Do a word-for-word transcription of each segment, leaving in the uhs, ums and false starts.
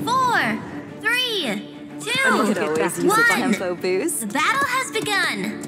four, three, two, You could always use a tempo one. boost. The battle has begun.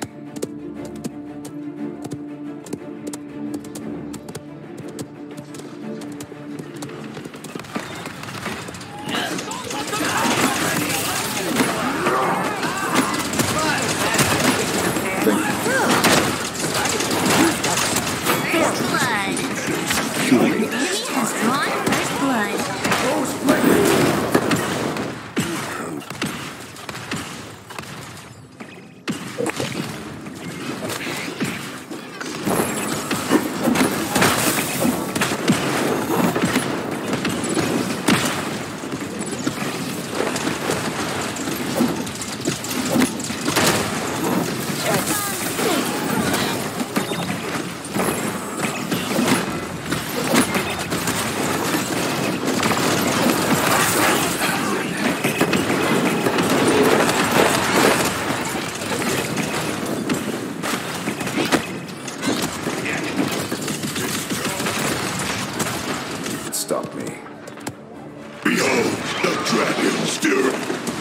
Stop me. Behold the dragon steer.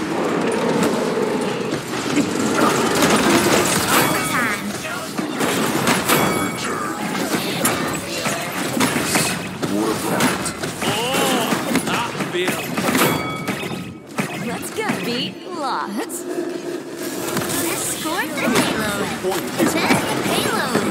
Let's go. Beat locked. Escort the payload. Defend the payload.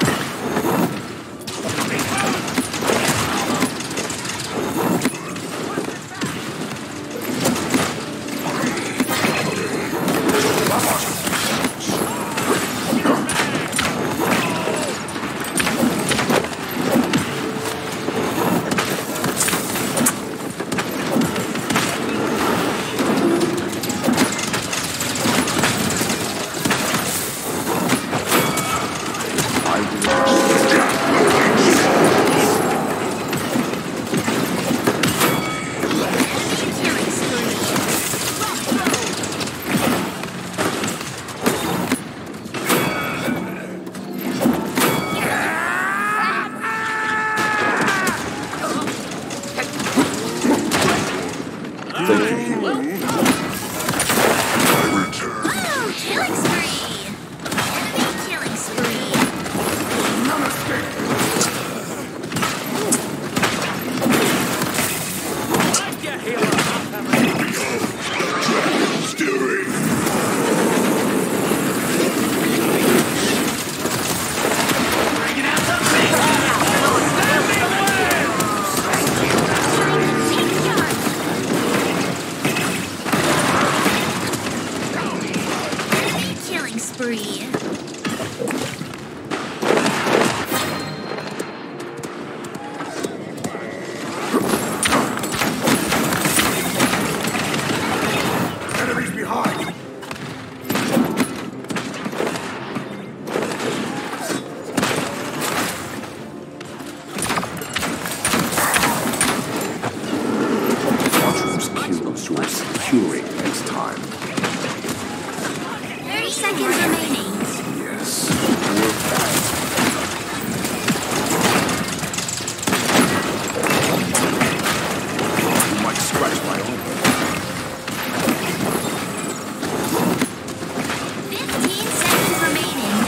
Curing next time. thirty seconds remaining. Yes. Work that. You might scratch my own. fifteen seconds remaining.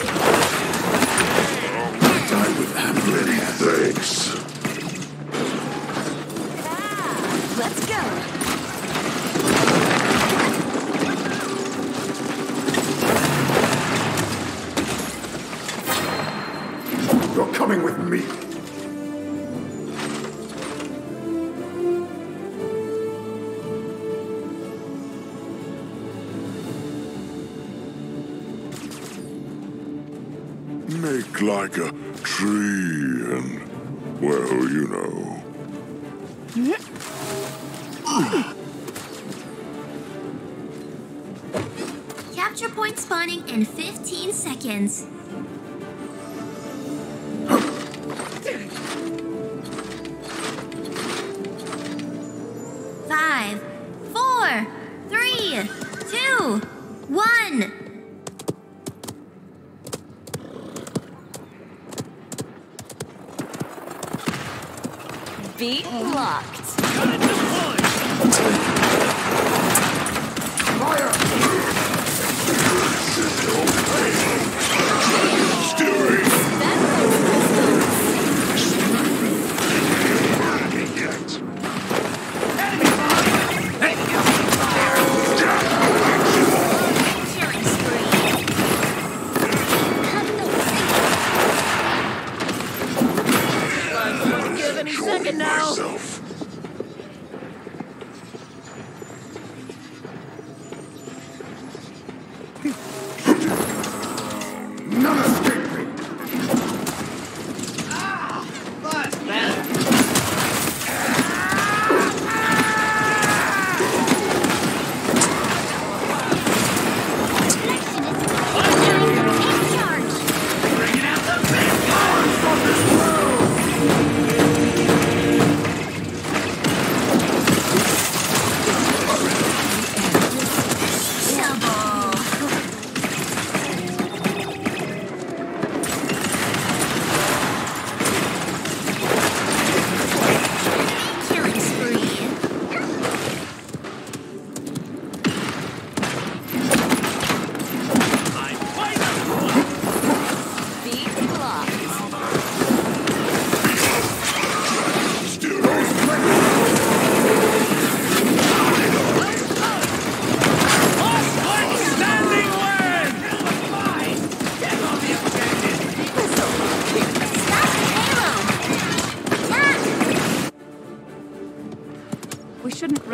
Die with ambling. Thanks. Let's go. You're coming with me. Make like a tree and, well, you know. Capture point spawning in fifteen seconds. Five, four, three, two, one. Beat locked.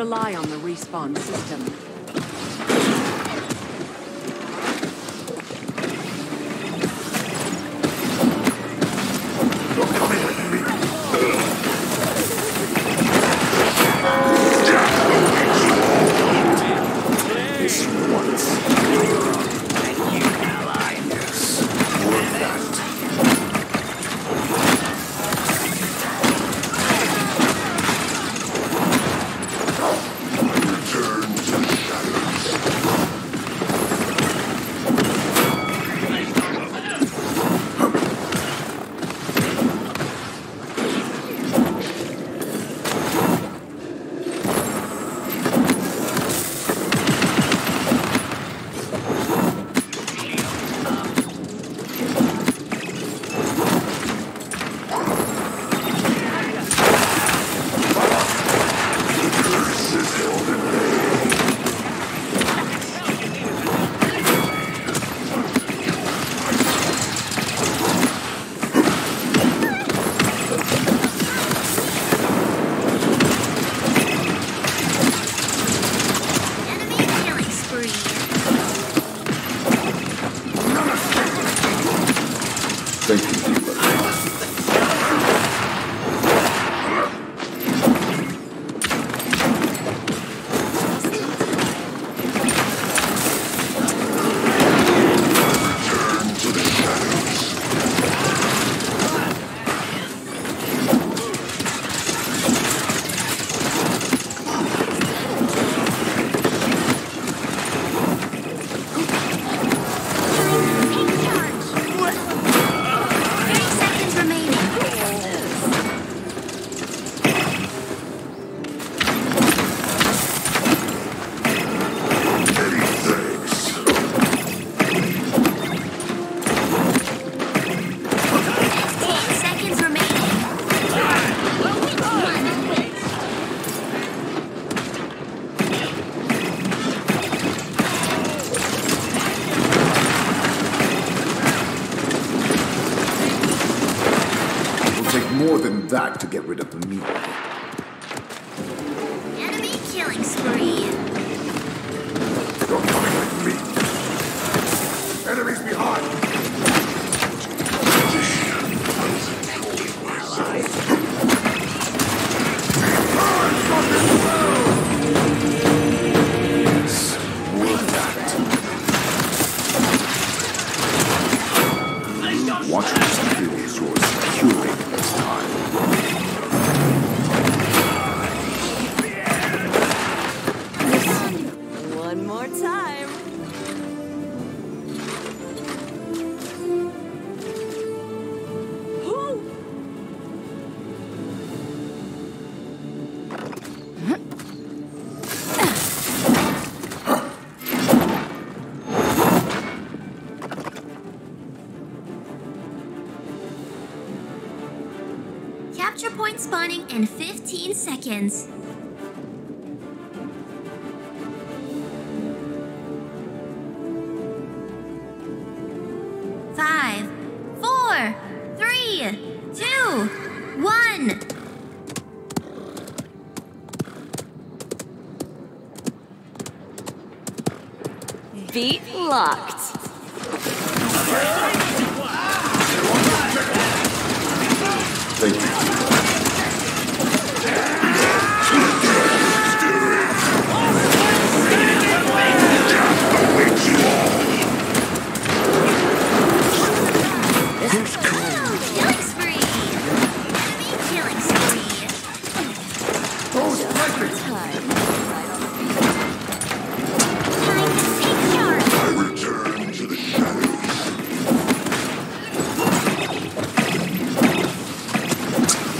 rely on the respawn system. More than that to get rid of me. Enemy killing spree. You're coming with me. Enemies behind. Watchout skill is yours securely this time. One more time. Capture point spawning in fifteen seconds. Five, four, three, two, one. Beat locked. Thank you. Killing spree. Enemy killing spree. Time. Time to take charge. I return to the shadows.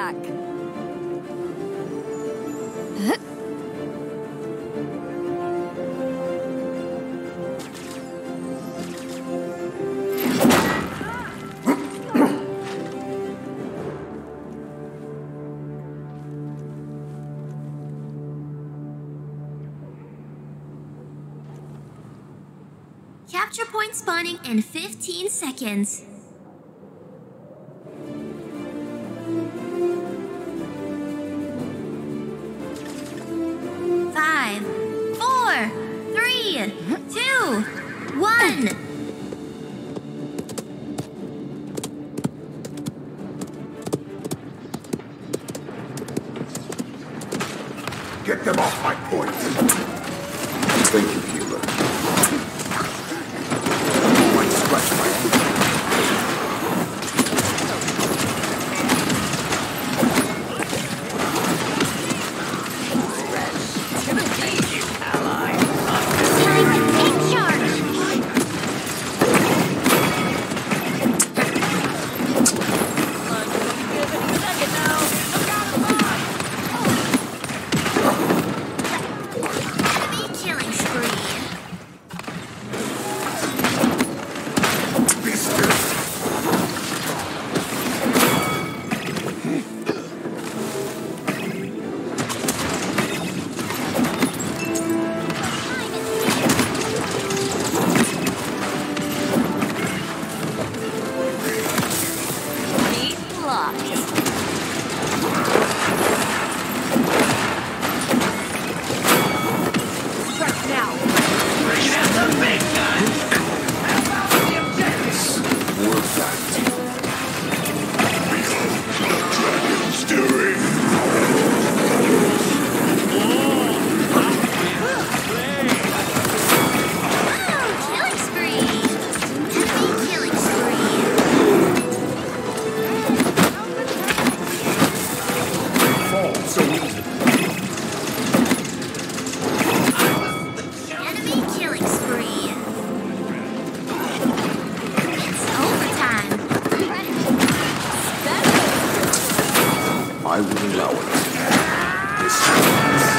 back. Capture point spawning in fifteen seconds. Five, four, three, two, one. Get them off my point. Thank you, healer. Might scratch my Take charge. Enemy killing spree. Be still. Beat locked. Strike now. We're back. Stirring. Oh, killing spree. Enemy killing spree. Fall so easy. Enemy killing spree. It's overtime. I will allow it. This